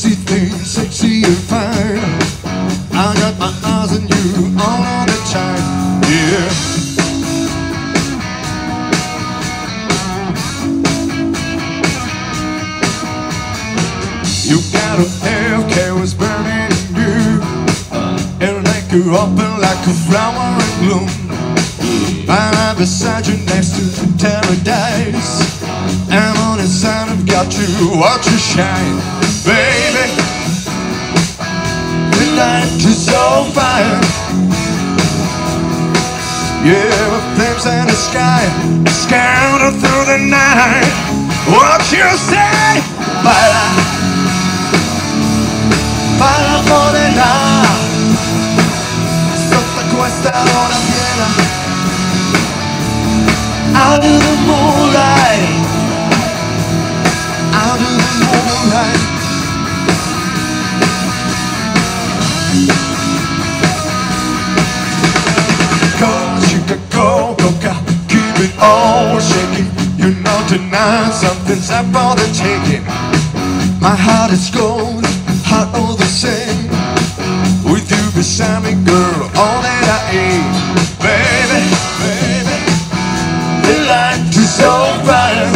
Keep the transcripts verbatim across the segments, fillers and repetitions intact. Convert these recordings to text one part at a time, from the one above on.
sexy thing, sexy and fine. I got my eyes on you all of the time, yeah. You got a hair, care was burning in you, and like you open like a flower in bloom. I'm right beside you next to paradise. I'm on the side, I've got to watch you shine, baby. The night is so fire, yeah, with flames in the sky, scouting through the night. What you say? Baila, baila morena, sotto questa luna piena. Out of the moonlight, out of the moonlight. Go, chica, go, go, keep it all shaking. You know tonight something's up for the taking. My heart is gold, heart all the same. With you beside me, girl, all that I aim. Baby, baby, the light is so bright.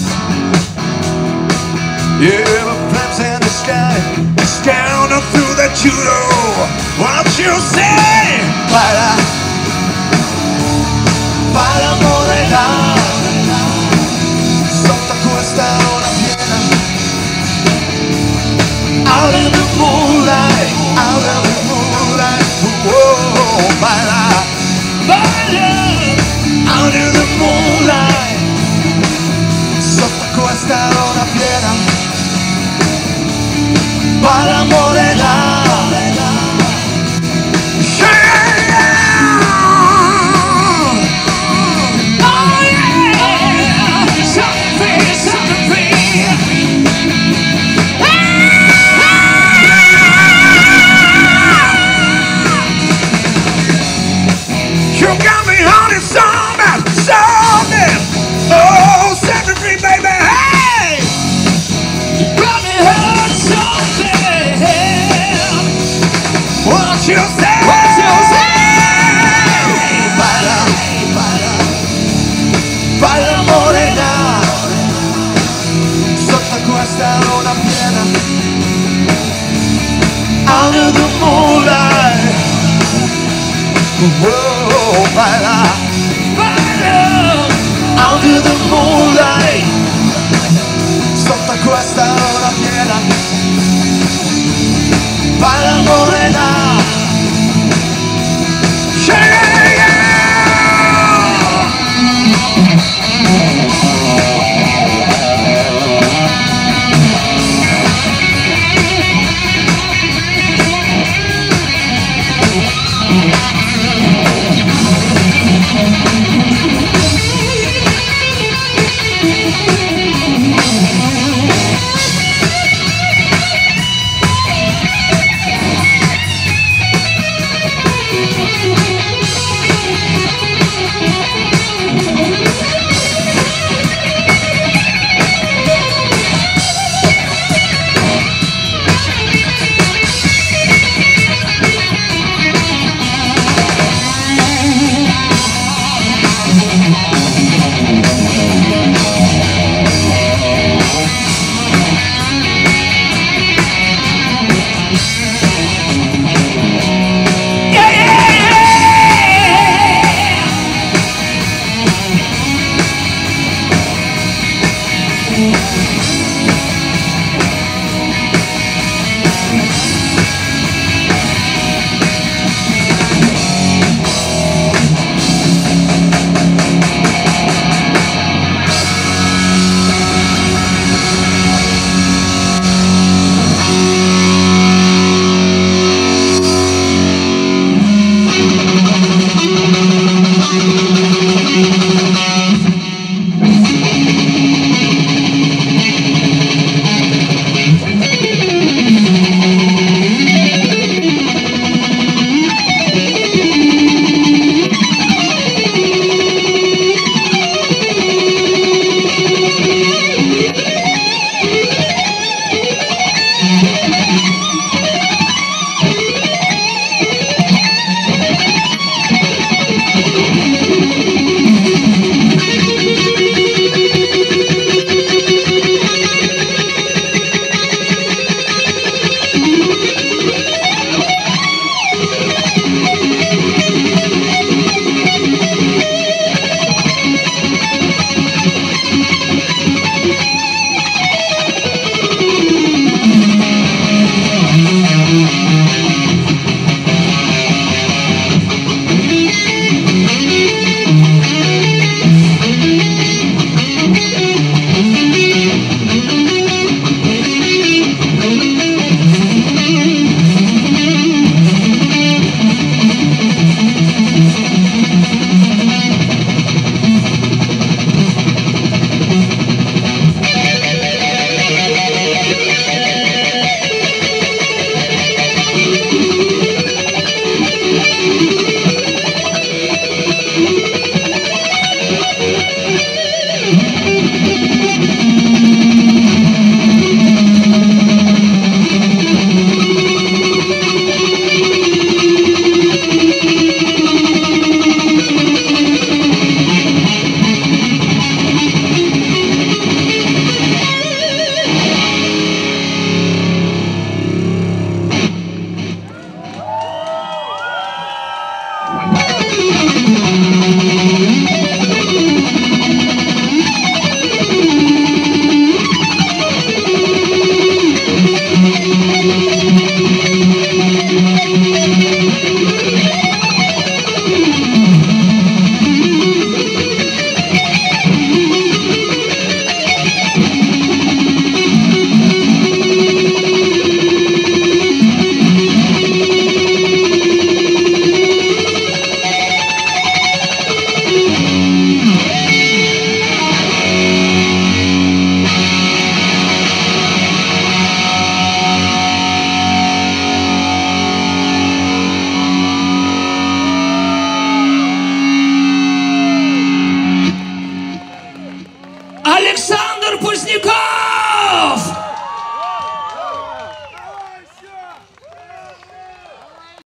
Yeah, the flames in the sky, it's down up through the judo. What you say? Baila, baila morena, sotto questa luna piena. Out in the moonlight, out in the moonlight. Whoa, baila, baila, out in the moonlight, sotto questa luna piena. Baila morena. You got me on this song, song, oh, set me free, baby, hey! You got me on something. What you say? What you say? Baila, baila, baila morena, sotto questa luna piena. Under the moonlight. Whoa, baila, baila, under the moonlight, sotto questa luna piena.